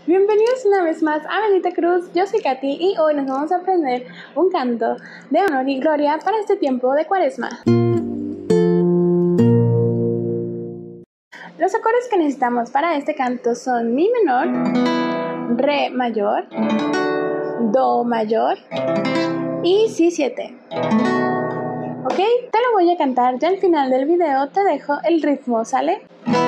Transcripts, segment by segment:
Bienvenidos una vez más a Bendita Cruz. Yo soy Katy y hoy nos vamos a aprender un canto de honor y gloria para este tiempo de Cuaresma. Los acordes que necesitamos para este canto son Mi menor, Re mayor, Do mayor y Si 7. ¿Ok? Te lo voy a cantar ya al final del video, te dejo el ritmo, ¿sale?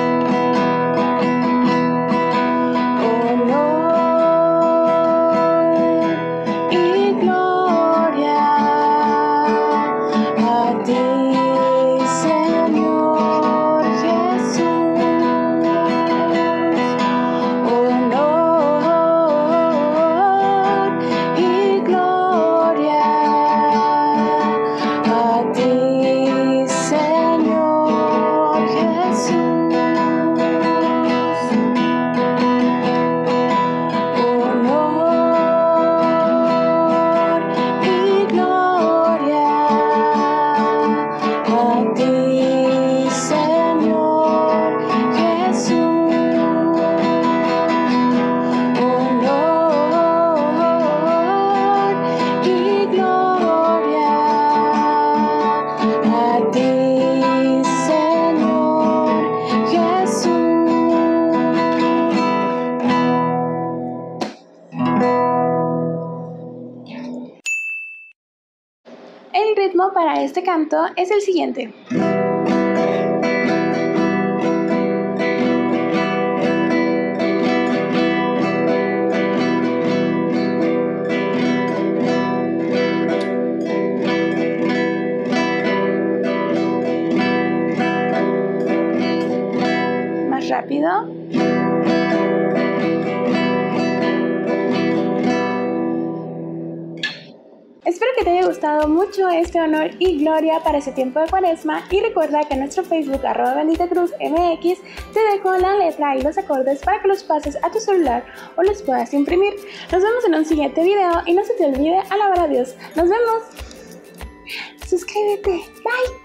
El ritmo para este canto es el siguiente. Más rápido. Espero que te haya gustado mucho este honor y gloria para ese tiempo de Cuaresma y recuerda que en nuestro Facebook @BenditaCruzMX te dejo la letra y los acordes para que los pases a tu celular o los puedas imprimir. Nos vemos en un siguiente video y no se te olvide alabar a Dios. Nos vemos. Suscríbete. Bye.